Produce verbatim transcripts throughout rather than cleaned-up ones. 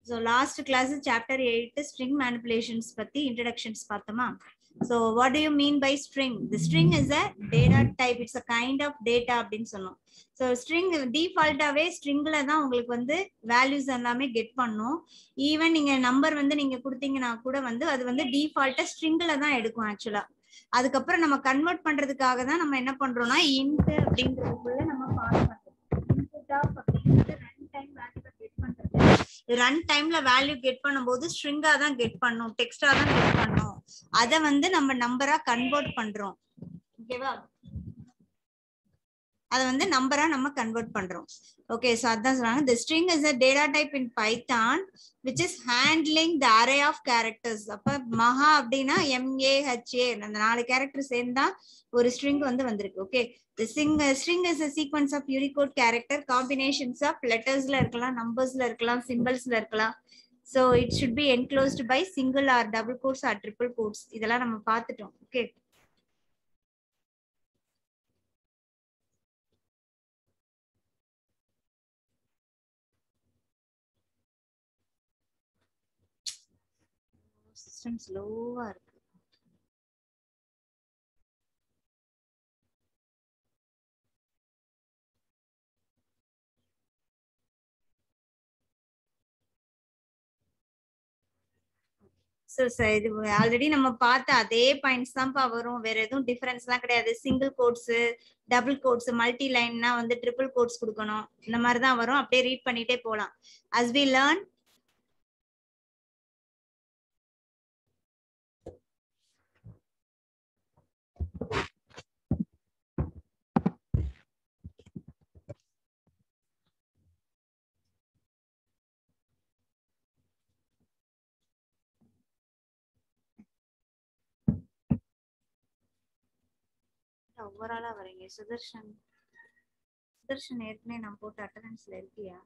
So last class chapter eight string manipulations பத்தி introductions பார்த்தோமா. So what do you mean by string? The string is a data type. It's a kind of data அப்படின்னு சொன்னோம். So string default-ஆவே stringல தான் உங்களுக்கு வந்து values எல்லாமே get பண்ணும். Even நீங்க நம்பர் வந்து நீங்க கொடுத்தீங்கன்னா கூட வந்து அது வந்து default-ஆ stringல தான் எடுக்கும் ஆக்சுவலா. அதுக்கப்புறம் நம்ம கன்வெர்ட் பண்றதுக்காக தான் நம்ம என்ன பண்றோம்னா int அப்படின்றதுக்குள்ள நம்ம பாஸ் பண்றோம். input of அப்படிங்கிறது ரன் டைம் வேல்யூ கெட் பண்றது. ரன் டைம்ல வேல்யூ கெட் பண்ணும்போது ஸ்ட்ரிங்கா தான் கெட் பண்ணும், டெக்ஸ்டா தான் கெட் பண்ணும். அத வந்து நம்ம நம்பரா கன்வெர்ட் பண்றோம். ஓகேவா? அத வந்து நம்பரா நம்ம கன்வெர்ட் பண்றோம். ஓகே, சோ அதான் சொல்றாங்க the string is a data type in Python which is handling the array of characters. அப்ப மகா அப்படினா M A H A அந்த நாலு கேரக்டர் சேர்ந்தா ஒரு string வந்து வந்திருக்கு. Okay, the string string is a sequence of Unicode character combinations of lettersல இருக்கலாம், numbersல இருக்கலாம், symbolsல இருக்கலாம். So it should be enclosed by single or double quotes or triple quotes. இதெல்லாம் நம்ம பார்த்துட்டோம். ஓகே, சிஸ்டம் ஸ்லோவா இருக்கு. So இது ஆல்ரெடி நம்ம பார்த்த அதே பாயிண்ட்ஸ் தான்ப்பா வரும், வேற எதுவும் டிஃபரன்ஸ் எல்லாம் கிடையாது. Single quotes, double quotes, multi லைன்னா வந்து ட்ரிபிள் கோட்ஸ் கொடுக்கணும், இந்த மாதிரி தான் வரும். அப்படியே ரீட் பண்ணிட்டே போலாம். as we learn ஓவராலா வரீங்க. சுதர்ஷன் சுதர்ஷன் ஏற்கனவே நான் போட்ட அட்டெண்டன்ஸ்ல இருக்கியா?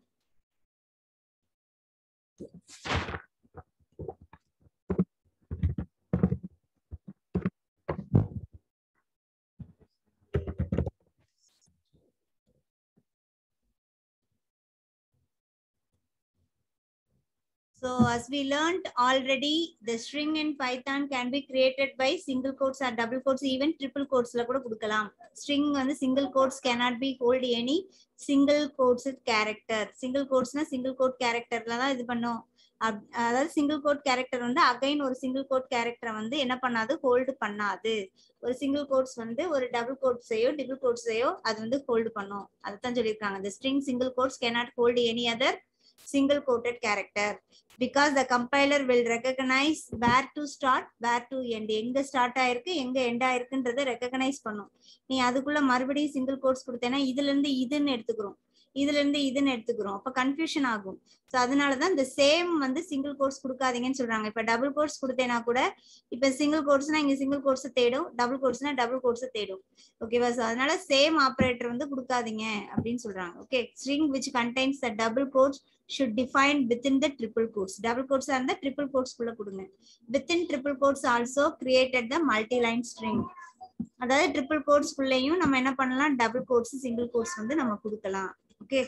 So as we learned already, the string in Python can be created by single quotes or double quotes, even triple quotes la kuda kudukalam. String வந்து single quotes cannot be hold any single quotes character. Single quotes na single quote character la தான் இது பண்ணும். அதாவது single quote character வந்து again ஒரு single quote கேரக்டரை வந்து என்ன பண்ணாது, ஹோல்டு பண்ணாது. ஒரு சிங்கிள் கோட்ஸ் வந்து ஒரு டபுள் கோட்ஸையோ டிபிள் கோட்ஸையோ அது வந்து ஹோல்டு பண்ணும். அதுதான் சொல்லியிருக்காங்க. the string single quotes cannot hold any other single quoted character because the compiler will recognize where to start, where to end. எங்க ஸ்டார்ட் ஆயிருக்கு, எங்க எண்ட் ஆயிருக்குன்றதை ரெகக்னைஸ் பண்ணும். நீ அதுக்குள்ள மறுபடியும் சிங்கிள் கோட்ஸ் கொடுத்தேன்னா இதுல இருந்து இதுன்னு எடுத்துக்கிறோம், இதுல இருந்து இதுன்னு எடுத்துக்கிறோம், அப்ப கன்ஃபியூஷன் ஆகும். ஸோ அதனாலதான் இந்த சேம் வந்து சிங்கிள் கோட்ஸ் கொடுக்காதீங்கன்னு சொல்றாங்க. இப்ப டபுள் கோட்ஸ் கொடுத்தேன்னா கூட இப்ப சிங்கிள் கோட்ஸ்னா இங்க சிங்கிள் கோட்ஸ் தேடும், டபுள் கோட்ஸ்னா டபுள் கோட்ஸ் தேடும். ஓகேவா? ஸோ அதனால சேம் ஆபரேட்டர் வந்து கொடுக்காதீங்க அப்படின்னு சொல்றாங்க. Okay, string which contains the double quotes should define within the triple quotes. Double quotes are the triple quotes குள்ள கொடுங்க. Within triple quotes also created the multi-line string. அதாவது ட்ரிபிள் கோட்ஸ் குள்ளேயும் நம்ம என்ன பண்ணலாம், டபுள் கோட்ஸ், சிங்கிள் கோட்ஸ் வந்து நம்ம கொடுக்கலாம். ஓகே,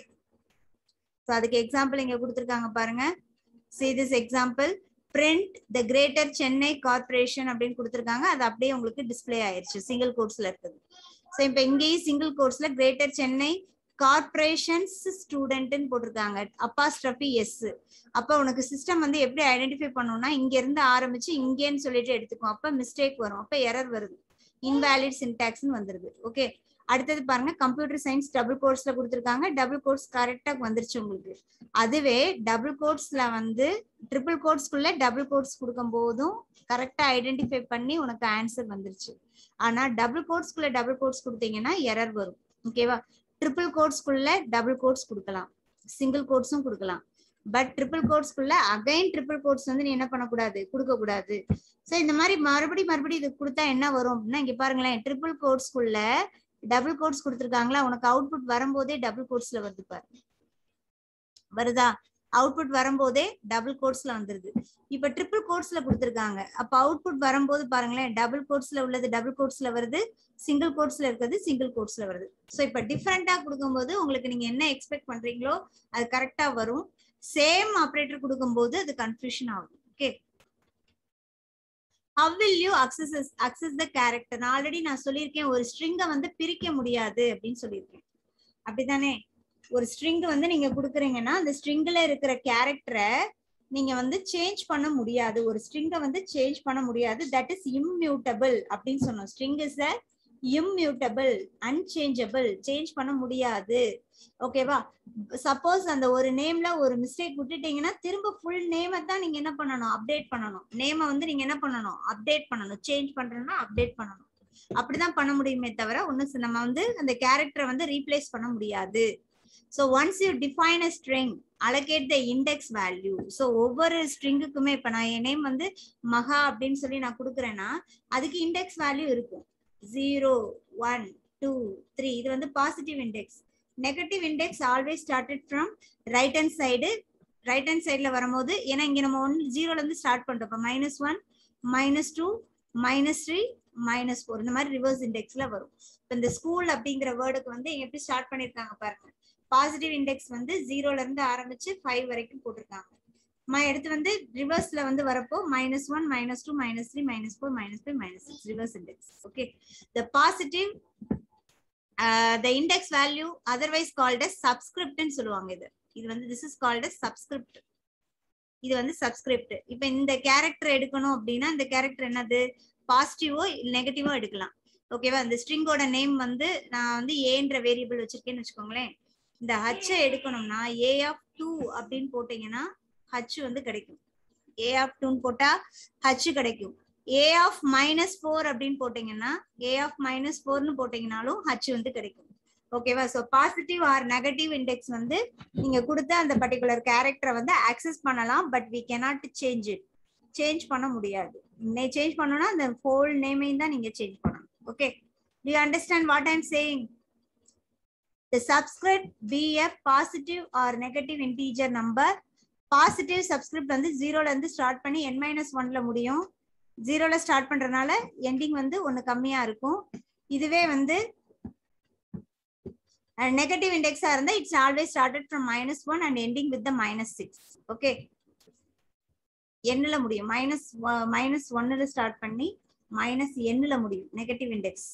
சோ அதுக்கு எக்ஸாம்பிள் இங்க கொடுத்திருக்காங்க பாருங்க. see this example, print the greater chennai corporation அப்படின்னு கொடுத்திருக்காங்க. அது அப்படியே உங்களுக்கு டிஸ்ப்ளே ஆயிருச்சு சிங்கிள் கோட்ஸ்ல இருக்குது. சோ இப்போ இங்கேயும் சிங்கிள் கோட்ஸ்ல கிரேட்டர் சென்னை கார்பரேஷன்ஸ் ஸ்டூடெண்ட்னு போட்டிருக்காங்க, அப்பாஸ்ட்ரஃபி எஸ். அப்ப உனக்கு சிஸ்டம் வந்து எப்படி ஐடென்டிஃபை பண்ணும்னா இங்க இருந்து ஆரம்பிச்சு இங்கேன்னு சொல்லிட்டு எடுத்துக்கும். அப்ப மிஸ்டேக் வரும், அப்ப எரர் வருது, இன்வாலிட் சின்டாக்ஸ்னு வந்துருது. ஓகே, அடுத்தது பாருங்க, கம்ப்யூட்டர் சயின்ஸ் டபுள் கோட்ஸ்ல கொடுத்திருக்காங்க, டபுள் கோட்ஸ் கரெக்டா வந்துருச்சு உங்களுக்கு. அதுவே டபுள் கோட்ஸ்ல வந்து ட்ரிபிள் கோட்ஸ்க்குள்ள டபுள் கோட்ஸ் கொடுக்கும் போதும் கரெக்டா ஐடென்டிஃபை பண்ணி உனக்கு ஆன்சர் வந்துருச்சு. ஆனா டபுள் கோட்ஸ்க்குள்ள டபுள் கோட்ஸ் கொடுத்தீங்கன்னா எரர் வரும். ஓகேவா? ட்ரிபிள் கோட்ஸ்க்குள்ள டபுள் கோட்ஸ் கொடுக்கலாம், சிங்கிள் கோட்ஸும் கொடுக்கலாம். பட் ட்ரிபிள் கோட்ஸ்க்குள்ள அகைன் ட்ரிபிள் கோட்ஸ் வந்து நீ என்ன பண்ணக்கூடாது, கொடுக்க கூடாது. சோ இந்த மாதிரி மறுபடி மறுபடி இது கொடுத்தா என்ன வரும் அப்படின்னா, இங்க பாருங்களேன், ட்ரிபிள் கோட்ஸ்க்குள்ள டபுள் கோட்ஸ் கொடுத்துருக்காங்களா, உனக்கு அவுட்புட் வரும்போதே டபுள் கோட்ஸ்ல வருது பாரு, வருதா? அவுட்புட் வரும்போதே டபுள் கோட்ஸ்ல வந்துருது. இப்ப ட்ரிபிள் கோட்ஸ்ல கொடுத்துருக்காங்க. அப்ப அவுட்புட் வரும்போது பாருங்களேன், டபுள் கோட்ஸ்ல உள்ளது டபுள் கோட்ஸ்ல வருது, சிங்கிள் கோட்ஸ்ல இருக்கிறது சிங்கிள் கோட்ஸ்ல வருது. ஸோ இப்ப டிஃபரெண்டா கொடுக்கும்போது உங்களுக்கு நீங்க என்ன எக்ஸ்பெக்ட் பண்றீங்களோ அது கரெக்டா வரும். சேம் ஆப்ரேட்டர் கொடுக்கும்போது அது கன்ஃபியூஷன் ஆகும். Okay, how will you access access the character? நான் ஆல்ரெடி நான் சொல்லியிருக்கேன், ஒரு ஸ்ட்ரிங்கை வந்து பிரிக்க முடியாது அப்படின்னு சொல்லியிருக்கேன். அப்படித்தானே? ஒரு ஸ்ட்ரிங் வந்து நீங்க கொடுக்குறீங்கன்னா அந்த ஸ்ட்ரிங்ல இருக்கிற கேரக்டரை நீங்க வந்து சேஞ்ச் பண்ண முடியாது. ஒரு ஸ்ட்ரிங்கை வந்து சேஞ்ச் பண்ண முடியாது. தட் இஸ் இம்மியூட்டபிள் அப்படின்னு சொன்னோம். String is a immutable, unchangeable, change பண்ண முடியாது. ஓகேவா? சப்போஸ் அந்த ஒரு நேம்ல ஒரு மிஸ்டேக் விட்டுட்டீங்கன்னா திரும்ப ஃபுல் நேமை தான் நீங்க என்ன பண்ணணும், அப்டேட் பண்ணணும். நேமை வந்து நீங்க என்ன பண்ணணும், அப்டேட் பண்ணணும். சேஞ்ச் பண்றோம்னா அப்டேட் பண்ணணும். அப்படிதான் பண்ண முடியுமே தவிர ஒன்னு நம்ம வந்து அந்த கேரக்டரை வந்து ரீப்ளேஸ் பண்ண முடியாது. So once you define a string, allocate the index value. So ஒவ்வொரு ஸ்ட்ரிங்குக்குமே இப்ப நான் என் நேம் வந்து மகா அப்படின்னு சொல்லி நான் கொடுக்குறேன்னா அதுக்கு இண்டெக்ஸ் வேல்யூ இருக்கும். Zero, one, two, three. இது வந்து positive index. Negative index always started from right hand side. Right hand சைட்ல வரும்போது, ஏன்னா இங்க நம்ம ஒன் ஜீரோல இருந்து ஸ்டார்ட் பண்றோம். Minus one, minus two, minus three, minus four, இந்த மாதிரி ரிவர்ஸ் இண்டெக்ஸ்ல வரும். இப்போ இந்த ஸ்கூல் அப்படிங்கிற வேர்டுக்கு வந்து எப்படி ஸ்டார்ட் பண்ணிருக்காங்க பாருங்க. பாசிட்டிவ் இண்டெக்ஸ் வந்து ஜீரோல இருந்து ஆரம்பிச்சு ஃபைவ் வரைக்கும் போட்டிருக்காங்க. எடுத்து வந்து ரிவர்ஸ்ல வந்து வரப்போ minus one, minus two, minus three, minus four, minus five, minus six reverse index. Okay, the positive the index value otherwise called as சப்ஸ்கிரிப்ட்னு சொல்லுவாங்க. இது இது வந்து this is called as subscript. இது வந்து சப்ஸ்கிரிப்ட். இப்போ இந்த கேரக்டர் எடுக்கணும் அப்படின்னா இந்த கேரக்டர் என்னது, பாசிட்டிவோ நெகட்டிவோ எடுக்கலாம். ஓகேவா? இந்த ஸ்ட்ரிங்கோட நேம் வந்து நான் வந்து ஏன்ற வேரியபிள் வச்சிருக்கேன்னு வச்சுக்கோங்களேன். இந்த ஹச் எடுக்கணும்னா ஏ ஆஃப் டூ அப்படின்னு போட்டீங்கன்னா ஹச் வந்து கிடைக்கும். ஏ ஆஃப் டூன்னு போட்டா ஹச் கிடைக்கும். ஏ ஆஃப் மைனஸ் ஃபோர் அப்படின்னு போட்டீங்கன்னா ஏ ஆஃப் மைனஸ் ஃபோர்னு போட்டீங்கன்னாலும் ஹச் வந்து கிடைக்கும். ஓகேவா? So positive or negative index வந்து நீங்க கொடுத்த அந்த பர்டிகுலர் கேரக்டரை வந்து ஆக்சஸ் பண்ணலாம். But we cannot change it. Change பண்ண முடியாது. சேஞ்ச் பண்ணணும்னா அந்த ஹோல் நேமையும் தான் நீங்க சேஞ்ச் பண்ணணும். Okay, do you understand what I'm saying? The subscript be a positive or negative integer number. Positive subscript வந்து ஜீரோல இருந்து ஸ்டார்ட் பண்ணி n minus ஒன்ல முடியும். ஜீரோல ஸ்டார்ட் பண்றதுனால எண்டிங் வந்து ஒன்னு கம்மியா இருக்கும். இதுவே வந்து நெகட்டிவ் இண்டெக்ஸா இருந்தா it's always started from minus one and ending with the minus six. Okay, எண்ணுல முடியும். மைனஸ் மைனஸ் ஒன்னுல ஸ்டார்ட் பண்ணி மைனஸ் எண்ணுல முடியும் நெகட்டிவ் இண்டெக்ஸ்.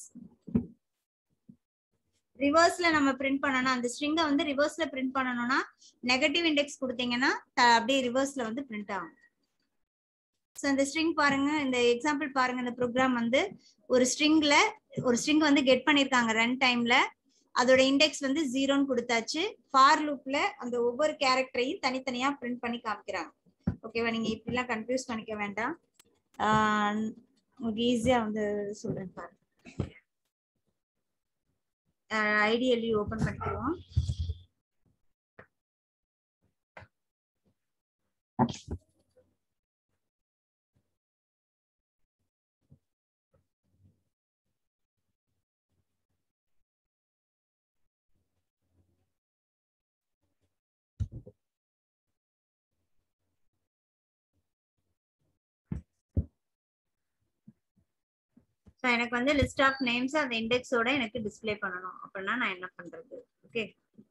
ரிவர்ஸ்ல நம்ம பிரிண்ட் பண்ணணும். அந்த ஸ்ட்ரிங்கை வந்து ரிவர்ஸ்ல பிரிண்ட் பண்ணணும்னா நெகட்டிவ் இண்டெக்ஸ் கொடுத்தீங்கன்னா அப்படியே ரிவர்ஸ்ல வந்து பிரிண்ட் ஆகும். ஸோ இந்த ஸ்ட்ரிங் பாருங்க, இந்த எக்ஸாம்பிள் பாருங்க. இந்த ப்ரோக்ராம் வந்து ஒரு ஸ்ட்ரிங்ல ஒரு ஸ்ட்ரிங் வந்து கெட் பண்ணிருக்காங்க ரன் டைம்ல. அதோட இண்டெக்ஸ் வந்து ஜீரோன்னு கொடுத்தாச்சு. ஃபார் லூப்ல அந்த ஒவ்வொரு கேரக்டரையும் தனித்தனியா பிரிண்ட் பண்ணி காமிக்கிறாங்க. ஓகேவா? நீங்க இப்படிலாம் கன்ஃபியூஸ் பண்ணிக்க வேண்டாம். ஆஹ் உங்களுக்கு ஈஸியா வந்து சொல்றேன் பாருங்க. ஐடியலி ஓபன் பண்ணிக்குவோம். எனக்கு வந்து லிஸ்ட் ஆஃப் நேம்ஸ் அந்த இண்டெக்ஸோட எனக்கு டிஸ்ப்ளே பண்ணணும். அப்படின்னா நான் என்ன பண்றது? Okay,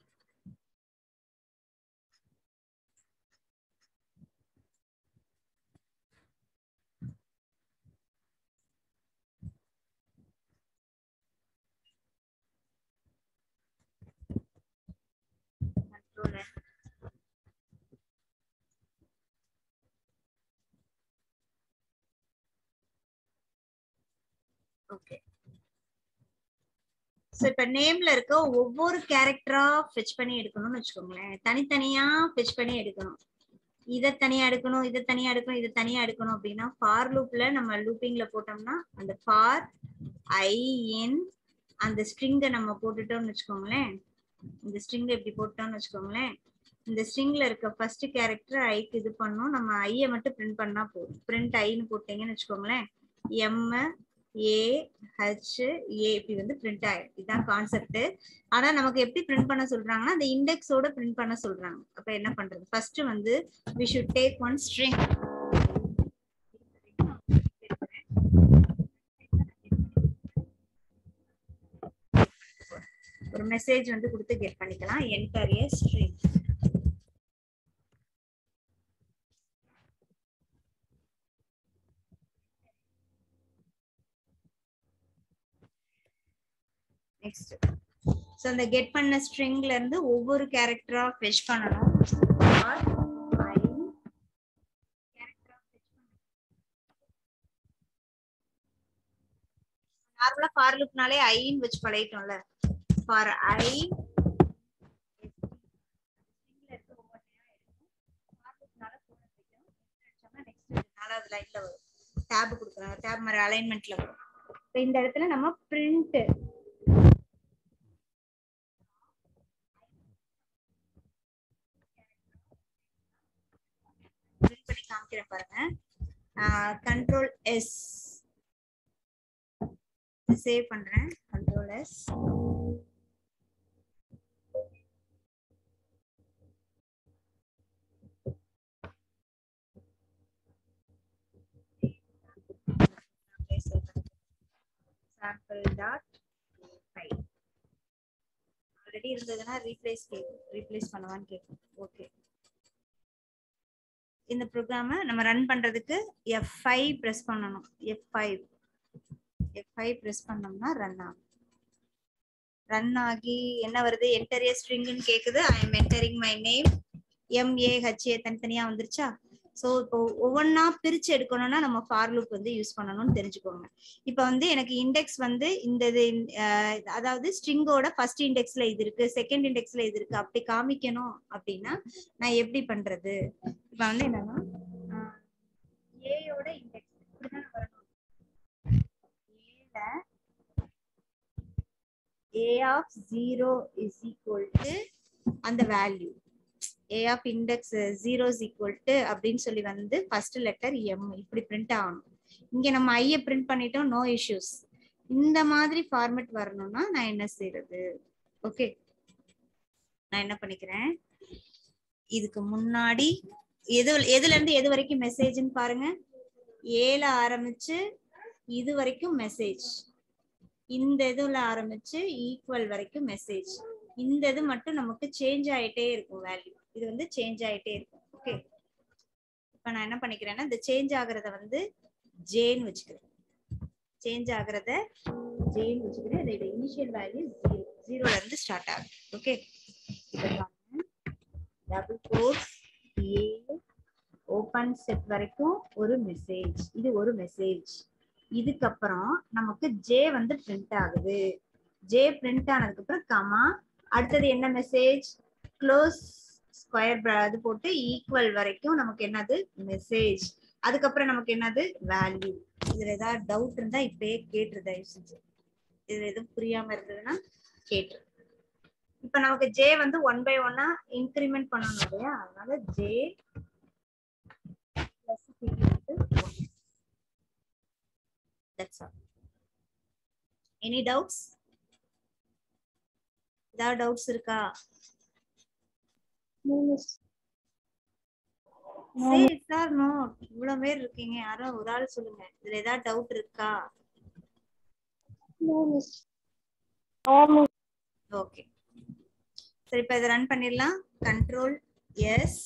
okay. சோ இப்ப நேம்ல இருக்க ஒவ்வொரு கேரக்டரா ஃபெட்ச் பண்ணி எடுக்கணும்னு வச்சுக்கோங்களேன். தனித்தனியா ஃபெட்ச் பண்ணி எடுக்கணும். இதை தனியா எடுக்கணும், இதை தனியா எடுக்கணும், இதை தனியா எடுக்கணும் அப்படின்னா ஃபார் லூப்ல நம்ம லூப்பிங்ல போட்டோம்னா அந்த ஃபார் ஐ இன் அந்த ஸ்ட்ரிங்கை நம்ம போட்டுட்டோம்னு வச்சுக்கோங்களேன். இந்த ஸ்ட்ரிங் இப்படி போட்டோம்னு வச்சுக்கோங்களேன். இந்த ஸ்ட்ரிங்ல இருக்க ஃபர்ஸ்ட் கேரக்டர் ஐக்கு இது பண்ணணும். நம்ம ஐயை மட்டும் பிரிண்ட் பண்ணா போதும். பிரிண்ட் ஐன்னு போட்டீங்கன்னு வச்சுக்கோங்களேன். எம் ஏ ஹெச் ஏ இப்படி வந்து பிரிண்ட் ஆயிடும். இதுதான் கான்செப்ட். ஆனா நமக்கு எப்படி பிரிண்ட் பண்ண சொல்றாங்கன்னா அந்த இண்டெக்ஸோட பிரிண்ட் பண்ண சொல்றாங்க. அப்ப என்ன பண்றது? ஃபர்ஸ்ட் வந்து we should take one string. ஒரு மெசேஜ் வந்து கொடுத்து கெட் பண்ணிக்கலாம். enter a string. Next so அந்த கெட் பண்ண ஸ்ட்ரிங்ல இருந்து ஒவ்வொரு கேரக்டரா ஃபெச் பண்ணனும். ஆர் ஐ கேரக்டரா ஃபெச் பண்ணனும். நார்மலா ஃபார் லூப்னாலே ஐ ன்னு வெச்சு பழையிட்டோம்ல. ஃபார் ஐ ஸ்ட்ரிங்ல இருக்க ஒவ்வொருத்தையா எடுக்கும். ஃபார் லூப்னால போன வைக்கும். நெக்ஸ்ட் நெக்ஸ்ட் நாலாவது லைன்ல வரும். டாப் கொடுக்கறோம். டாப் மாதிரி அலைன்மென்ட்ல வரும். இப்போ இந்த இடத்துல நம்ம print print பண்ணி காமிக்கிறேன் பாருங்க. கண்ட்ரோல் எஸ் சேவ் பண்றேன். Control S sample dot file already இருந்ததுன்னா ரீப்ளேஸ் கேக்கும். ரீப்ளேஸ் பண்ணவான்னு கேக்கும். ஓகே, இந்த ப்ரோக்ராமை நம்ம ரன் பண்றதுக்கு எஃப் ஃபைவ் பிரஸ் பண்ணணும். F five F five press பண்ணோம்னா ரன் ஆகும். ரன் ஆகி என்ன வருது? என்டர் ஏ ஸ்ட்ரிங்னு கேக்குது. I am entering my name. M A H A தனித்தனியா வந்துருச்சா? ஸோ இப்போ ஒவ்வொன்னா பிரிச்சு எடுக்கணும்னா நம்ம ஃபார் லூப் வந்து யூஸ் பண்ணணும்னு தெரிஞ்சுக்கோங்க. இப்போ வந்து எனக்கு இண்டெக்ஸ் வந்து இந்த இது அதாவது ஸ்ட்ரிங்கோட ஃபர்ஸ்ட் இண்டெக்ஸ்ல இது இருக்கு, செகண்ட் இண்டெக்ஸ்ல இது இருக்கு அப்படி காமிக்கணும் அப்படின்னா நான் எப்படி பண்றது? இப்போ வந்து என்னன்னா ஏயோட இண்டெக்ஸ் இப்படிதான் வரணும். ஏல a of zero is equal to அந்த value a of index zero is equal to அப்படின்னு சொல்லி வந்து ஃபர்ஸ்ட் லெட்டர் m இப்படி பிரிண்ட் ஆகணும். இங்க நம்ம ஐ பிரிண்ட் பண்ணிட்டோம், நோ இஷ்யூஸ். இந்த மாதிரி ஃபார்மேட் வரணும்னா நான் என்ன செய்யறது? ஓகே, நான் என்ன பண்ணிக்கிறேன், இதுக்கு முன்னாடி எது எதுல இருந்து எது வரைக்கும் மெசேஜ்னு பாருங்க. ஏல ஆரம்பிச்சு இது வரைக்கும் மெசேஜ், இந்த இதுல ஆரம்பிச்சு ஈக்குவல் வரைக்கும் மெசேஜ். இந்த இது மட்டும் நமக்கு சேஞ்ச் ஆயிட்டே இருக்கும் வேல்யூ. இது வந்து சேஞ்ச் ஆயிட்டே இருக்கும். ஓகே, இப்ப நான் என்ன பண்ணிக்கிறேன்னா இந்த சேஞ்ச் ஆகுறத வந்து ஜேன்னு வச்சுக்கிறேன். சேஞ்ச் ஆகுறத ஜேன்னு வச்சுக்கிறேன். இதோட இனிஷியல் வேல்யூ ஜீரோ. ஜீரோல இருந்து ஸ்டார்ட் ஆகும். Okay, double quotes A open set வரைக்கும் ஒரு மெசேஜ். இது ஒரு மெசேஜ். இதுக்கப்புறம் நமக்கு ஜே வந்து பிரிண்ட் ஆகுது. ஜே பிரிண்ட் ஆனதுக்கு அப்புறம் கமா அடுத்தது என்ன மெசேஜ்? க்ளோஸ் ஸ்கொயர் அது போட்டு ஈக்குவல் வரைக்கும் நமக்கு என்னது? மெசேஜ். அதுக்கப்புறம் நமக்கு என்னது? வேல்யூ. இதுல ஏதாவது டவுட் இருந்தா இப்பயே கேட்டுரு தயவு செஞ்சு. இதுல எதுவும் புரியாம இருந்ததுன்னா கேட்டுரு. இப்ப நமக்கு ஜே வந்து ஒன் பை ஒன்னா இன்கிரிமெண்ட் பண்ணணும் இல்லையா? அதனால J plus that's all. Any doubts? ஏதாவது டவுட்ஸ் இருக்கா? சரி சார், நோ இவ்வளவு பேர் இருக்கீங்க, யாரோ ஒரு ஆள் சொல்லுங்க. இதுல ஏதாவது டவுட் இருக்கா? ஓகே, சரி இப்ப இதை ரன் பண்ணிடலாம். Control S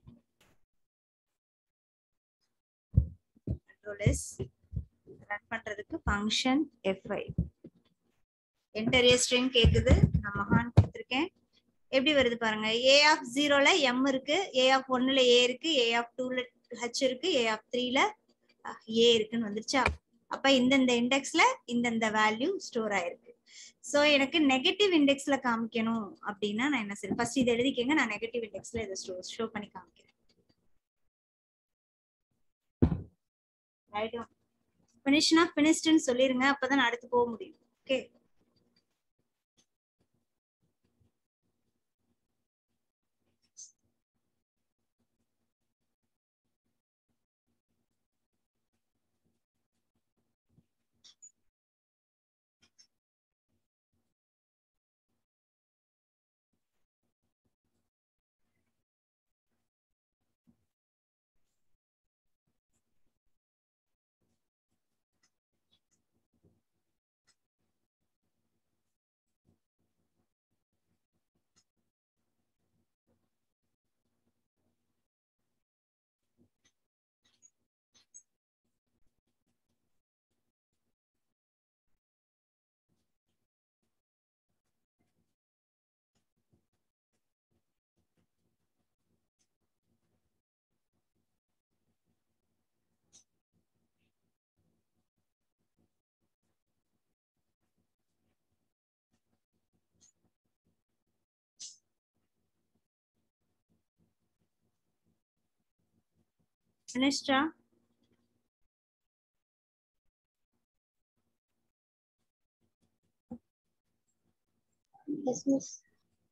control S run பண்றதுக்கு function F five enter a string கேக்குது. நான் மகான் கொடுத்துருக்கேன். எப்படி வருது பாருங்க. ஏ ஆஃப் ஜீரோல எம் இருக்கு, ஏ ஆஃப் ஒன்னுல ஏ இருக்கு, ஏ ஆஃப் டூல ஹெச் இருக்கு, ஏ ஆஃப் த்ரீல ஏ இருக்குன்னு வந்துருச்சா? அப்ப இந்தந்த இண்டெக்ஸ்ல இந்தந்த வேல்யூ ஸ்டோர் ஆயிருக்கு. சோ எனக்கு நெகட்டிவ் இண்டெக்ஸ்ல காமிக்கணும் அப்படின்னா நான் என்ன செய்யணும்? ஃபர்ஸ்ட் இதை எழுதிக்கங்க. நான் நெகட்டிவ் இண்டெக்ஸ்ல இதை ஸ்டோ ஷோ பண்ணி காமிக்கிறேன். ரைட், ஃபினிஷ்னா ஃபினிஷ்ட்னு சொல்லிருங்க. அப்பதான் நான் அடுத்து போக முடியும். Okay, finished? Yes, miss.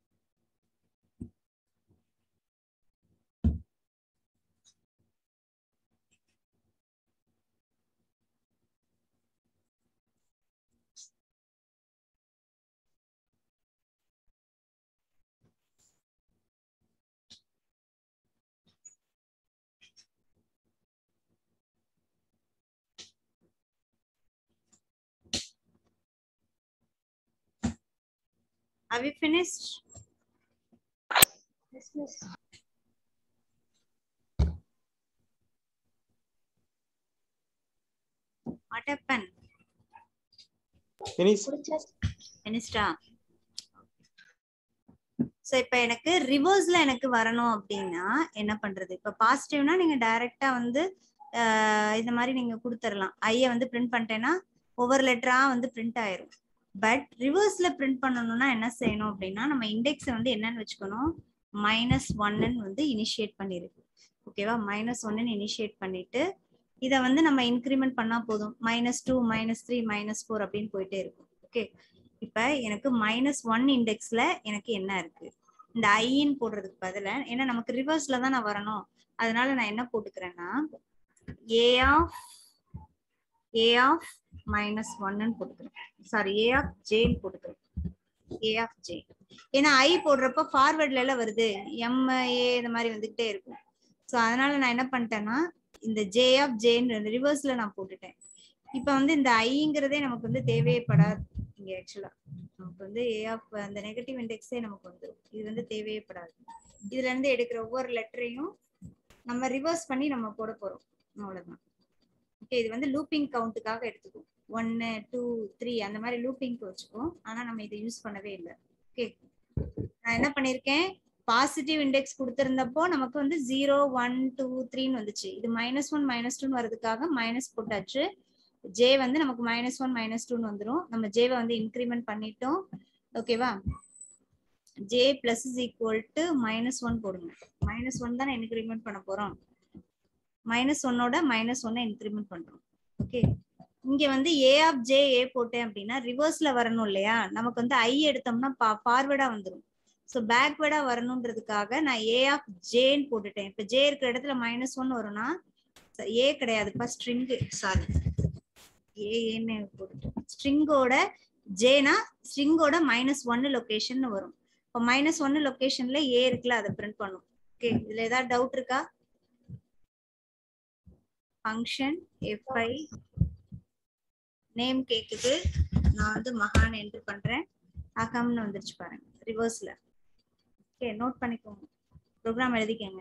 Have you finished? Yes, miss. What happened? Finish. Finished? So இப்போ எனக்கு ரிவர்ஸ்ல எனக்கு வரணும் அப்படின்னா என்ன பண்றது? இப்போ பாசிட்டிவ்னா நீங்க டைரக்டா வந்து இந்த மாதிரி நீங்க கொடுத்துடலாம். ஐய வந்து பிரிண்ட் பண்ணிட்டேன்னா ஒவ்வொரு லெட்டரா வந்து பிரிண்ட் ஆயிரும். பட் ரிவர்ஸ்ல பிரிண்ட் பண்ணணும்னா என்ன செய்யணும் அப்படின்னா நம்ம இண்டெக்ஸ் வந்து என்னன்னு வச்சுக்கணும், மைனஸ் ஒன்னு வந்து இனிஷியேட் பண்ணிருக்கு. ஓகேவா? மைனஸ் ஒன்னு இனிஷியேட் பண்ணிட்டு இதை வந்து நம்ம இன்க்ரிமெண்ட் பண்ணா போதும். Minus two minus three minus four அப்படின்னு போயிட்டே இருக்கும். ஓகே, இப்ப எனக்கு மைனஸ் ஒன் இண்டெக்ஸ்ல எனக்கு என்ன இருக்கு, இந்த ஐன்னு போடுறதுக்கு பதிலா, ஏன்னா நமக்கு ரிவர்ஸ்ல தான் நான் வரணும், அதனால நான் என்ன போட்டுக்கிறேன்னா A of A of minus ஒன்னு போட்டுக்கிறேன். சாரி, ஏ ஆஃப் ஜேன்னு போட்டுக்கிறேன். ஏ ஆஃப் ஜே, ஏன்னா ஐ போடுறப்ப ஃபார்வர்ட்ல எல்லாம் வருது, எம் ஏ இந்த மாதிரி வந்துகிட்டே இருக்கும். ஸோ அதனால நான் என்ன பண்ணிட்டேன்னா இந்த ஜே ஆஃப் ஜேன்னு ரிவர்ஸ்ல நான் போட்டுட்டேன். இப்ப வந்து இந்த ஐங்கிறதே நமக்கு வந்து தேவையப்படாது. இங்க ஆக்சுவலா நமக்கு வந்து ஏ ஆஃப் அந்த நெகட்டிவ் இண்டெக்ஸே நமக்கு வந்துடும். இது வந்து தேவையப்படாது. இதுல இருந்து எடுக்கிற ஒவ்வொரு லெட்டரையும் நம்ம ரிவர்ஸ் பண்ணி நம்ம போட போறோம், அவ்வளவுதான். ஓகே, இது வந்து லூப்பிங் கவுண்ட்டுக்காக எடுத்துக்கும். ஒன்னு டூ த்ரீ அந்த மாதிரி லூப்பிங்க்கு வச்சுக்கோம். ஆனா நம்ம இதை யூஸ் பண்ணவே இல்லை. ஓகே, நான் என்ன பண்ணிருக்கேன், பாசிட்டிவ் இண்டெக்ஸ் கொடுத்திருந்தப்போ நமக்கு வந்து ஜீரோ ஒன் டூ த்ரீன்னு வந்துச்சு. இது மைனஸ் ஒன் மைனஸ் டூன்னு வர்றதுக்காக மைனஸ் போட்டாச்சு. ஜே வந்து நமக்கு மைனஸ் ஒன் மைனஸ் டூன்னு வந்துடும். நம்ம ஜேவை வந்து இன்க்ரிமெண்ட் பண்ணிட்டோம். ஓகேவா? J plus is equal to minus one போடுங்க. மைனஸ் ஒன் தானே இன்க்ரிமெண்ட் பண்ண போறோம். மைனஸ் ஒன்னோட மைனஸ் ஒன்னை இன்க்ரிமெண்ட் பண்றோம். ஓகே, இங்க வந்து ஏ ஆஃப் ஜே ஏ போட்டேன் அப்படின்னா ரிவர்ஸ்ல வரணும் இல்லையா, நமக்கு வந்து ஐ எடுத்தோம்னா ஃபார்வர்டா வந்துடும். ஸோ பேக்வேர்டா வரணுன்றதுக்காக நான் ஏ ஆஃப் ஜேன்னு போட்டுட்டேன். இப்போ ஜே இருக்கிற இடத்துல மைனஸ் ஒன் வரும்னா ஏ கிடையாதுப்பா, ஸ்ட்ரிங். சாரி, ஏன்னு போட்டுட்டு ஸ்ட்ரிங்கோட ஜேனா ஸ்ட்ரிங்கோட மைனஸ் ஒன்னு லொகேஷன் வரும். இப்போ மைனஸ் ஒன்னு லொகேஷன்ல ஏ இருக்குல்ல, அதை பிரிண்ட் பண்ணும். ஓகே, இதுல ஏதாவது டவுட் இருக்கா? ஃபங்க்ஷன் எஃப்ஐ நேம் கேக்குது, நான் வந்து மகான் என்ட்ரு பண்றேன். அகம்னு வந்துருச்சு பாருங்க ரிவர்ஸ்ல. ஓகே, நோட் பண்ணிக்கோங்க, ப்ரோக்ராம் எழுதிக்கங்க.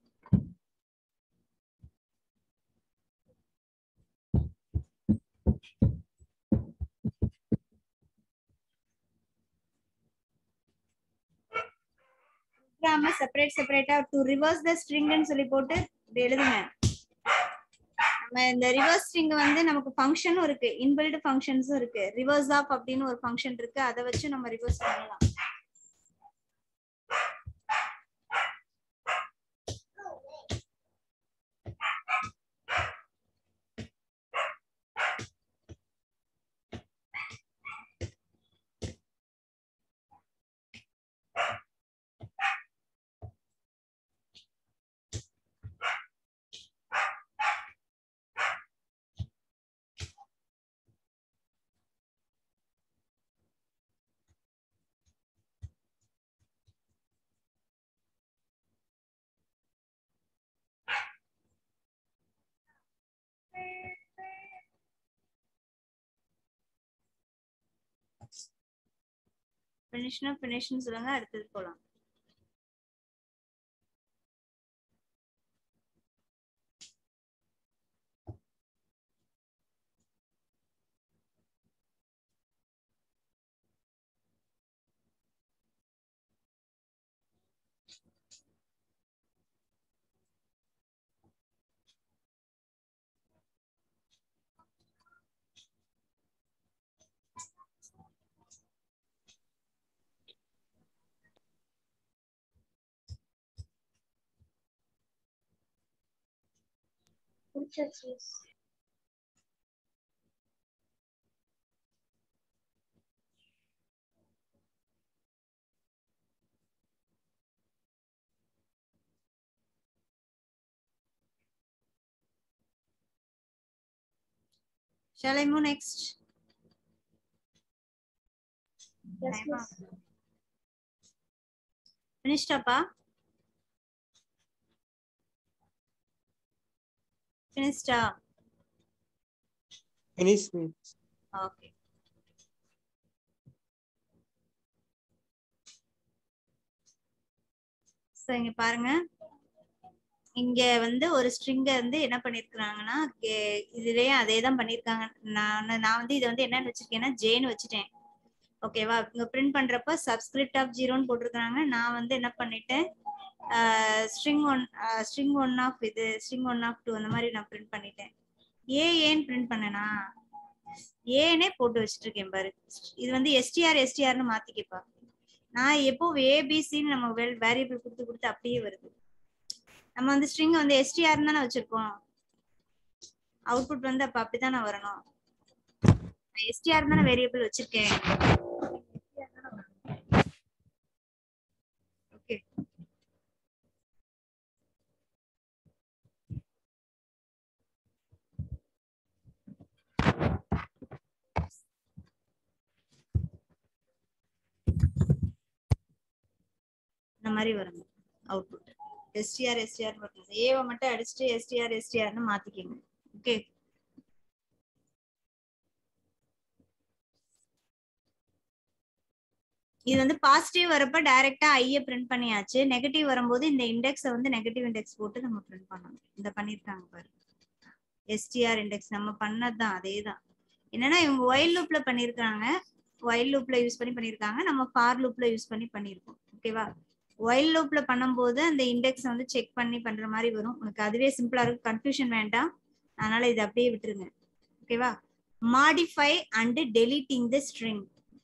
செப்பரேட் செப்பரேட்டா டு ரிவர்ஸ் த ஸ்ட்ரிங்னு சொல்லி போட்டு எழுதுங்க. நம்ம இந்த ரிவர்ஸ் ஸ்ட்ரிங் வந்து நமக்கு ஃபங்க்ஷனும் இருக்கு, இன்பில்ட் ஃபங்க்ஷன்ஸும் இருக்கு. ரிவர்ஸ் ஆஃப் அப்படின்னு ஒரு ஃபங்க்ஷன் இருக்கு, அதை வச்சு நம்ம ரிவர்ஸ் பண்ணலாம். ஃபினிஷ்னா ஃபினிஷ்னு சொல்லுங்க, அடுத்தது போலாம். Shall I move next? Yes, miss. Finished appa? Finished up? Finish, miss. Okay. So இங்க பாருங்க, இங்க வந்து ஒரு ஸ்ட்ரிங்க வந்து என்ன பண்ணிருக்காங்கன்னா, இதுலயே அதே தான் பண்ணிருக்காங்க. நான் நான் வந்து இதை வந்து என்னன்னு வச்சிருக்கேன்னா ஜேன்னு வச்சுட்டேன். ஓகேவா? இங்க பிரிண்ட் பண்றப்ப சப்ஸ்கிரிப்ட் ஆஃப் ஜீரோன்னு போட்டிருக்காங்க. நான் வந்து என்ன பண்ணிட்டேன், string one string one of இது ஸ்ட்ரிங் ஒன் ஆஃப் டூ அந்த மாதிரி நான் பிரிண்ட் பண்ணிட்டேன். ஏ ஏன்னு பிரிண்ட் பண்ணனா ஏனே போட்டு வச்சுட்டு இருக்கேன் பாரு. இது வந்து எஸ்டிஆர் எஸ்டிஆர்னு மாத்திக்கப்பா. நான் எப்போ ஏபிசின்னு நம்ம வேரியபிள் கொடுத்து கொடுத்து அப்படியே வருது. நம்ம வந்து ஸ்ட்ரிங் வந்து எஸ்டிஆர் தானே வச்சிருக்கோம், அவுட்புட் வந்து அப்ப அப்படித்தானே வரணும். எஸ்டிஆர் தானே வேரியபிள் வச்சிருக்கேன். ஓகே, இந்த மாதிரி வரணும் அவுட்புட். எஸ்டிஆர் எஸ்டிஆர் வரணும். ஏவை மட்டும் அடிச்சுட்டு எஸ்டிஆர் எஸ்டிஆர்னு மாத்திக்கங்க. ஓகே, இது வந்து பாசிட்டிவ் வரப்ப டைரக்டா ஐய பிரிண்ட் பண்ணியாச்சு. நெகட்டிவ் வரும்போது இந்த இண்டெக்ஸை வந்து நெகட்டிவ் இண்டெக்ஸ் போட்டு நம்ம பிரிண்ட் பண்ணணும். இந்த பண்ணிருக்காங்க பாரு, எஸ்டிஆர் இண்டெக்ஸ் நம்ம பண்ணதுதான் அதே தான். என்னன்னா இவங்க ஒயில் லூப்ல பண்ணிருக்காங்க, ஒயில் லூப்ல யூஸ் பண்ணி பண்ணிருக்காங்க, நம்ம ஃபார் லூப்ல யூஸ் பண்ணி பண்ணிருக்கோம். ஓகேவா? ஒயில் லூப்ல பண்ணும்போது அந்த இண்டெக்ஸ் வந்து செக் பண்ணி பண்ற மாதிரி வரும். உனக்கு அதுவே சிம்பிளா இருக்கு, கன்ஃபியூஷன் வேண்டாம். அதனால இது அப்படியே விட்டுருங்க. ஓகேவா? Modify and deleting the string.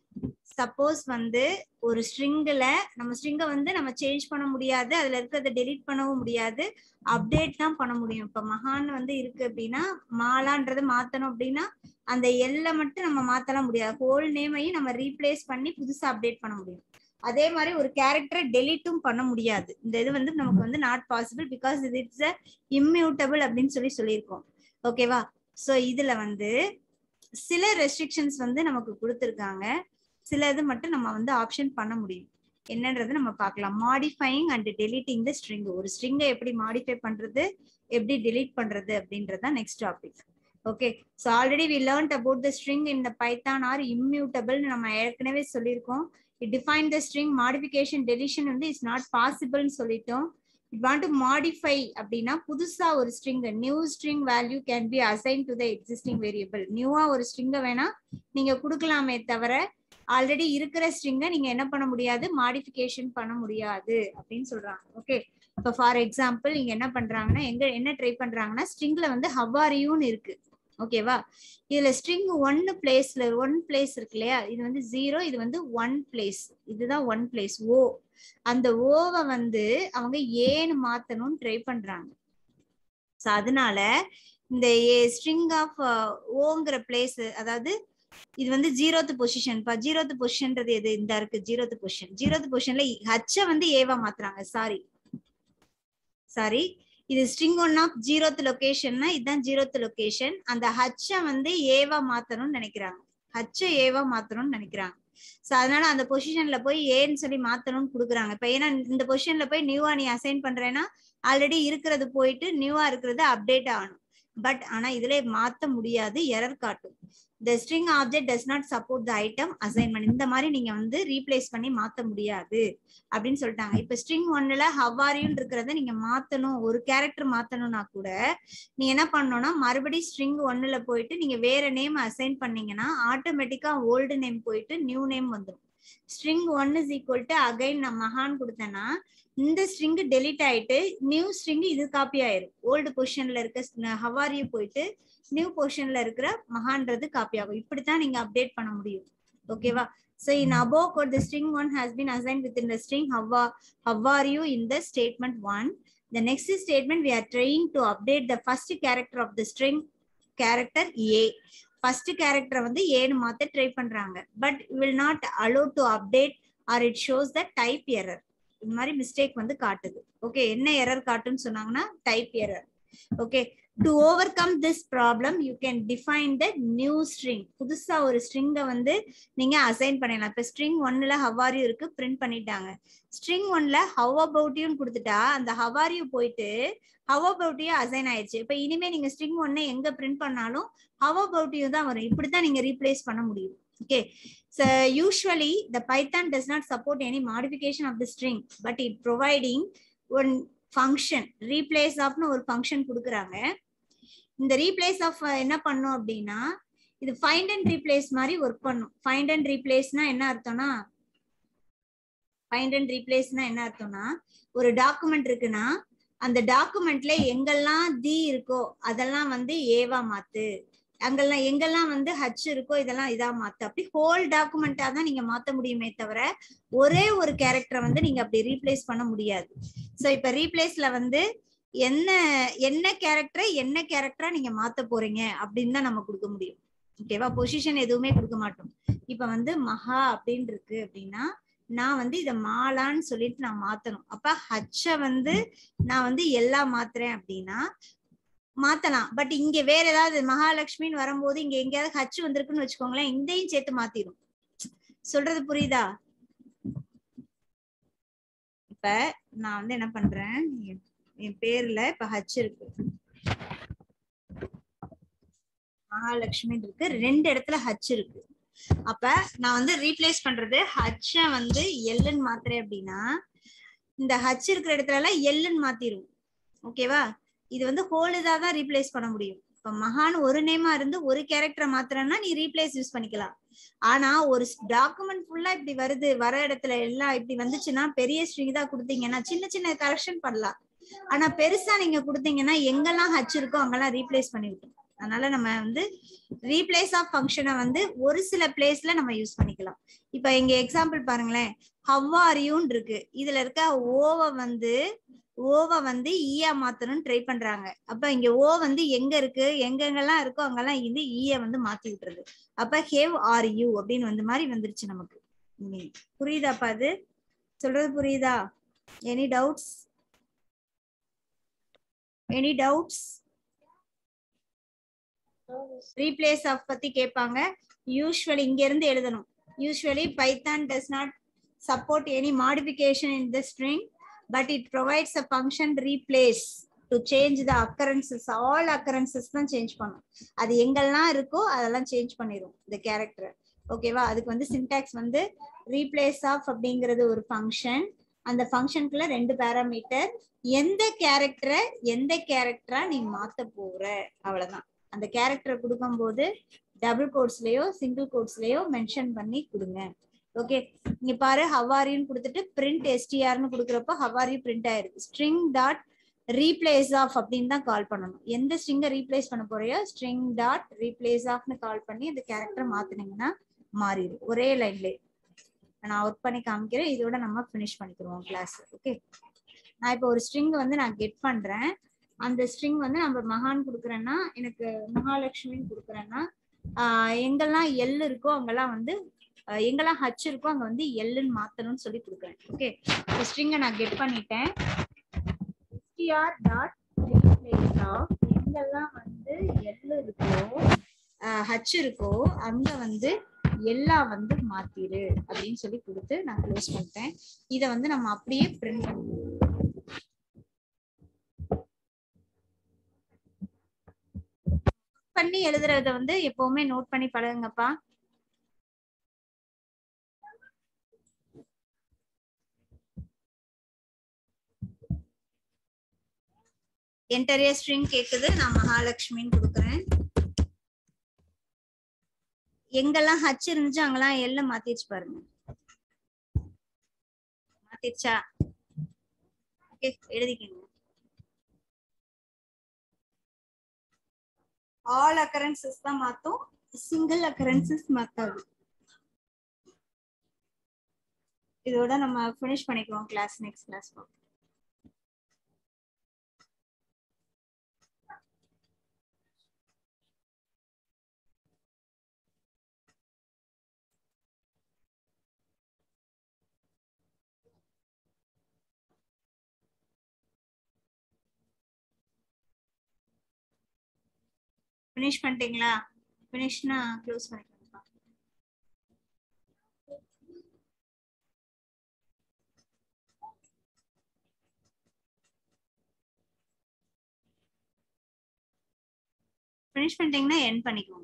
Suppose வந்து ஒரு ஸ்ட்ரிங்ல நம்ம ஸ்ட்ரிங்கை வந்து நம்ம சேஞ்ச் பண்ண முடியாது, அதுல இருக்கிறத டெலீட் பண்ணவும் முடியாது, அப்டேட் தான் பண்ண முடியும். இப்ப மகான் வந்து இருக்கு அப்படின்னா மாலான்றதை மாத்தணும் அப்படின்னா அந்த எல்லை மட்டும் நம்ம மாத்தலாம் முடியாது, ஹோல் நேமையும் நம்ம ரீப்ளேஸ் பண்ணி புதுசா அப்டேட் பண்ண முடியும். அதே மாதிரி ஒரு கேரக்டரை டெலீட்டும் பண்ண முடியாது. இந்த இது வந்து நமக்கு வந்து நாட் பாசிபிள், பிகாஸ் இது இட்ஸ் அ இம்மியூட்டபிள் அப்படின்னு சொல்லி சொல்லியிருக்கோம். ஓகேவா? சோ இதுல வந்து சில ரெஸ்ட்ரிக்ஷன்ஸ் வந்து நமக்கு கொடுத்துருக்காங்க, சில இது மட்டும் நம்ம வந்து ஆப்ஷன் பண்ண முடியும். என்னன்றது நம்ம பார்க்கலாம். Modifying and deleting the string. ஒரு ஸ்ட்ரிங்கை எப்படி மாடிஃபை பண்றது, எப்படி டெலீட் பண்றது அப்படின்றத next topic. Okay, so already we learned about the string in the Python are immutable நம்ம ஏற்கனவே சொல்லியிருக்கோம். It define the string, modification deletion வந்து இட்ஸ் நாட் பாசிபிள்னு சொல்லிட்டோம். இட் வாண்ட் டு மாடிஃபை அப்படின்னா புதுசா ஒரு string, new string value can be assign to the existing variable. நியூவா ஒரு ஸ்ட்ரிங்கை வேணா நீங்க கொடுக்கலாமே தவிர ஆல்ரெடி இருக்கிற ஸ்ட்ரிங்கை நீங்க என்ன பண்ண முடியாது, மாடிஃபிகேஷன் பண்ண முடியாது அப்படின்னு சொல்றாங்க. ஓகே, இப்போ ஃபார் எக்ஸாம்பிள் இங்க என்ன பண்றாங்கன்னா, எங்க என்ன ட்ரை பண்றாங்கன்னா, ஸ்ட்ரிங்ல வந்து ஹவ் ஆர் யூன்னு இருக்கு. ஓகேவா? இதுல ஸ்ட்ரிங் ஒன்னு பிளேஸ்ல ஒன் பிளேஸ் இருக்கு இல்லையா, இது வந்து ஜீரோ, இது வந்து ஒன் பிளேஸ், இதுதான் ஒன் பிளேஸ் ஓ. அந்த ஓவை வந்து அவங்க ஏன்னு மாத்தணும்னு ட்ரை பண்றாங்க. ஸோ அதனால இந்த ஸ்ட்ரிங் ஆஃப் ஓங்கிற பிளேஸ், அதாவது இது வந்து ஜீரோத்து பொசிஷன். ஜீரோத்து பொசிஷன்றது எது, இந்த இருக்கு ஜீரோத்து பொசிஷன். ஜீரோத்து பொசிஷன்ல ஹச்ச வந்து ஏவா மாத்துறாங்க. சாரி சாரி இது ஸ்ட்ரிங் ஒன் ஆஃப் ஜீரோத்து லொகேஷன்னா இதுதான் ஜீரோத்து லொகேஷன். அந்த ஹச்ச வந்து ஏவா மாத்தணும்னு நினைக்கிறாங்க, ஹச்ச ஏவா மாத்தணும்னு நினைக்கிறாங்க. சோ அதனால அந்த பொசிஷன்ல போய் ஏன்னு சொல்லி மாத்தணும்னு கொடுக்குறாங்க. இப்ப ஏன்னா இந்த பொசிஷன்ல போய் நியூவா நீ அசைன் பண்றேன்னா ஆல்ரெடி இருக்கிறது போயிட்டு நியூவா இருக்கிறது அப்டேட் ஆகணும். பட் ஆனா இதுல மாத்த முடியாது, எரர் காட்டும். The string object does not support the item assignment. இந்த மாதிரி நீங்க வந்து ரீப்ளேஸ் பண்ணி மாத்த முடியாது அப்படின்னு சொல்லிட்டாங்க. இப்ப ஸ்ட்ரிங் ஒன்னுல ஹவ் ஆர் யூன்னு இருக்கிறத நீங்க மாத்தணும், ஒரு கேரக்டர் மாத்தணும்னா கூட நீங்க என்ன பண்ணணும்னா மறுபடியும் ஸ்ட்ரிங் ஒன்னுல போயிட்டு நீங்க வேற நேம் அசைன் பண்ணீங்கன்னா ஆட்டோமேட்டிக்கா ஓல்டு நேம் போயிட்டு நியூ நேம் வந்துடும். String one is equal to again நான் மகான் கொடுத்தேன்னா இந்த ஸ்ட்ரிங் டெலிட் ஆயிட்டு நியூ ஸ்ட்ரிங் இது காப்பி ஆயிரும். ஓல்டு பொசிஷன்ல இருக்க ஹவ் ஆர் யூ போயிட்டு நியூ பொசிஷன்ல இருக்கிற மகான்றது காப்பி ஆகும். இப்படித்தான் நீங்க அப்டேட் பண்ண முடியும். ஓகேவா? So in above code, the string one has been assigned within the string how are, how are you in the statement one. The next statement, we are trying to update the first character of the string character A. First character வந்து A னு மாத்த try பண்றாங்க. But will not allow to update or it shows the type error. இந்த மாதிரி mistake வந்து காட்டுது. Okay, என்ன error காட்டுன்னு சொன்னாங்கன்னா type error. Okay, to overcome this problem you can define the new string. புதுசா ஒரு ஸ்ட்ரிங்கை வந்து நீங்க அசைன் பண்ணலாம். இப்ப ஸ்ட்ரிங் ஒன்னுல how are you இருக்கு, பிரிண்ட் பண்ணிட்டாங்க. ஸ்ட்ரிங் ஒன்ல how about you கொடுத்துட்டா அந்த how are you போயிட்டு how about you அசைன் ஆயிடுச்சு. இப்ப இனிமே நீங்க ஸ்ட்ரிங் ஒன்னை எங்க பிரிண்ட் பண்ணாலும் how about you தான் வரும். இப்படித்தான் நீங்க ரீப்ளேஸ் பண்ண முடியும். Okay, so usually the Python does not support any modification of the string, but it providing one function replace of னு ஒரு function கொடுக்குறாங்க. இந்த replace of என்ன பண்ணும் அப்படின்னா இது find and replace மாதிரி ஒர்க் பண்ணும். find and replaceனா என்ன அர்த்தம்னா find and replaceனா என்ன அர்த்தம்னா ஒரு டாக்குமெண்ட் இருக்குன்னா அந்த டாக்குமெண்ட்ல எங்கெல்லாம் தி இருக்கோ அதெல்லாம் வந்து ஏவா மாத்து, அங்கெல்லாம் எங்கெல்லாம் வந்து ஹச் இருக்கோ இதெல்லாம் இதா மாத்து. அப்படி ஹோல் டாக்குமெண்டா தான் நீங்க மாத்த முடியுமே தவிர ஒரே ஒரு கேரக்டரை வந்து நீங்க அப்படி ரீப்ளேஸ் பண்ண முடியாது. சோ இப்ப ரீப்ளேஸ்ல வந்து என்ன என்ன கேரக்டரை என்ன கேரக்டரா நீங்க மாத்த போறீங்க அப்படின்னு தான் நம்ம கொடுக்க முடியும். ஓகேவா, பொசிஷன் எதுவுமே கொடுக்க மாட்டோம். இப்ப வந்து மகா அப்படின்னு இருக்கு அப்படின்னா நான் வந்து இத மாலான்னு சொல்லிட்டு நான் மாத்தணும். அப்ப ஹச்ச வந்து நான் வந்து எல்லாம் மாத்துறேன் அப்படின்னா மாத்தலாம். பட் இங்க வேற ஏதாவது மகாலட்சுமின்னு வரும்போது இங்க எங்கேயாவது ஹச் வந்திருக்குன்னு வச்சுக்கோங்களேன், இதையும் சேர்த்து மாத்திரும். சொல்றது புரியுதா? இப்ப நான் வந்து என்ன பண்றேன், என் பேர்ல இப்ப ஹச் இருக்கு, மகாலட்சுமி இருக்கு, ரெண்டு இடத்துல ஹச் இருக்கு. அப்ப நான் வந்து ரீப்ளேஸ் பண்றது ஹச்ச வந்து எல்லுன்னு மாத்துறேன் அப்படின்னா இந்த ஹச் இருக்கிற இடத்துல எல்லாம் எல்லுன்னு மாத்திரும். ஓகேவா, இது வந்து ஹோல் இதா தான் ரீப்ளேஸ் பண்ண முடியும். இப்ப மகான் ஒரு நேமா இருந்து ஒரு கேரக்டரை மாத்திரன்னா நீ ரீப்ளேஸ் யூஸ் பண்ணிக்கலாம். ஆனா ஒரு டாக்குமெண்ட் ஃபுல்லா இப்படி வருது, வர இடத்துல எல்லாம் இப்படி வந்துச்சுன்னா பெரிய ஸ்ட்ரிங் தான் கொடுத்தீங்கன்னா சின்ன சின்ன கரெக்ஷன் பண்ணலாம். ஆனா பெருசா நீங்க கொடுத்தீங்கன்னா எங்கெல்லாம் ஹச் இருக்கோ அங்கெல்லாம் ரீப்ளேஸ் பண்ணிவிட்டோம். அதனால நம்ம வந்து ரீப்ளேஸ் ஆஃப் ஃபங்க்ஷனை வந்து ஒரு சில பிளேஸ்ல நம்ம யூஸ் பண்ணிக்கலாம். இப்ப இங்க எக்ஸாம்பிள் பாருங்களேன், ஹவ் ஆர் யூன்னு இருக்கு, இதுல இருக்க ஓவை வந்து ஓவை வந்து ஈயா மாத்தணும்னு ட்ரை பண்றாங்க. அப்ப இங்க ஓ வந்து எங்க இருக்கு, எங்கெங்கெல்லாம் இருக்கோ அங்கெல்லாம் இது ஈய வந்து மாத்தி விட்டுறது. அப்ப ஹேவ் ஆர் யூ அப்படின்னு வந்து மாதிரி வந்துருச்சு நமக்கு. புரியுதாப்பா? அது சொல்றது புரியுதா? Any doubts? Any doubts? Replace of பத்தி கேட்பாங்க. யூஸ்வலி இங்க இருந்து எழுதணும். Usually Python does not support any modification in the string, but it provides a function replace to change the occurrences. All occurrences தான் சேஞ்ச் பண்ணும். அது எங்கெல்லாம் இருக்கோ அதெல்லாம் சேஞ்ச் பண்ணிரும் இந்த கேரக்டர். ஓகேவா, அதுக்கு வந்து சின்டாக்ஸ் வந்து ரீப்ளேஸ் ஆஃப் அப்படிங்கிறது ஒரு ஃபங்க்ஷன். அந்த ஃபங்க்ஷனுக்குள்ள ரெண்டு பேராமீட்டர், எந்த கேரக்டரை எந்த கேரக்டரா நீ மாத்த போற அவ்வளவுதான். அந்த கேரக்டரை கொடுக்கும் போது டபுள் கோட்ஸ்லயோ சிங்கிள் கோட்ஸ்லயோ மென்ஷன் பண்ணி கொடுங்க. ஓகே, இங்க பாரு ஹவாரின்னு கொடுத்துட்டு பிரிண்ட் எஸ்டிஆர்னு கொடுக்குறப்போ ஹவாரி பிரிண்ட் ஆயிருக்கு. ஸ்ட்ரிங் டாட் ரீப்ளேஸ் ஆஃப் அப்படின்னு தான் கால் பண்ணணும். எந்த ஸ்ட்ரிங்கை ரீப்ளேஸ் பண்ண போறியோ ஸ்ட்ரிங் டாட் ரீப்ளேஸ் ஆஃப்னு கால் பண்ணி அந்த கேரக்டரை மாத்தினீங்கன்னா மாறிடும் ஒரே லைன்ல. நான் ஒர்க் பண்ணி காமிக்கிறேன், இதோட நம்ம பினிஷ் பண்ணிக்கிறோம் கிளாஸ். ஓகே, நான் இப்போ ஒரு ஸ்ட்ரிங் வந்து நான் கெட் பண்றேன். அந்த ஸ்ட்ரிங் வந்து நம்ம மகான் கொடுக்குறேன்னா எனக்கு மகாலட்சுமின்னு கொடுக்குறேன்னா ஆஹ் எங்கெல்லாம் எல் இருக்கோ அங்கெல்லாம் வந்து எங்கெல்லாம் ஹச் இருக்கோ அங்க வந்து எல்லுன்னு மாத்தணும்னு சொல்லி கொடுக்குறேன். ஓகே, ஸ்ட்ரிங்கை நான் கெட் பண்ணிட்டேன். எஸ்டிஆர் டாட் ரீப்ளேஸ் ஆஃப் எங்கெல்லாம் வந்து எல் இருக்கோ ஹச் இருக்கோ அங்க வந்து எல்லாம் வந்து மாத்திரு அப்படின்னு சொல்லி கொடுத்து நான் க்ளோஸ் பண்ணிட்டேன். இதை வந்து நம்ம அப்படியே பிரிண்ட் பண்ணுவோம். பண்ணி எழுதுறத வந்து எப்பவுமே நோட் பண்ணி பழகுங்கப்பா. என்டர் ஏ ஸ்ட்ரிங் கேக்குது, நான் மகாலட்சுமின்னு கொடுக்குறேன். எங்கெல்லாம் ஹச் இருந்துச்சு அங்கெல்லாம் எல்ல மாத்திருச்சு பாருங்க. மாத்திருச்சா? ஓகே, எழுதிக்கங்க. ஆல் அக்கரன்சஸ் தான் மாத்தும், சிங்கிள் அக்கரன்சஸ் மாத்தாது. இதோட நம்ம finish பண்ணிக்குவோம் class next class பார்ப்போம். finish பண்ணிட்டீங்களா? finishனா க்ளோஸ் பண்ணிக்கலாம். finish பண்ணிட்டீங்கன்னா end பண்ணிக்கோங்க.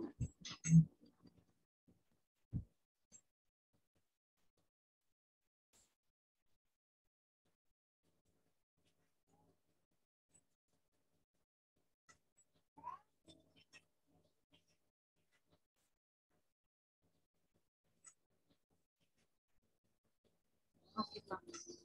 ஓகேப்பா.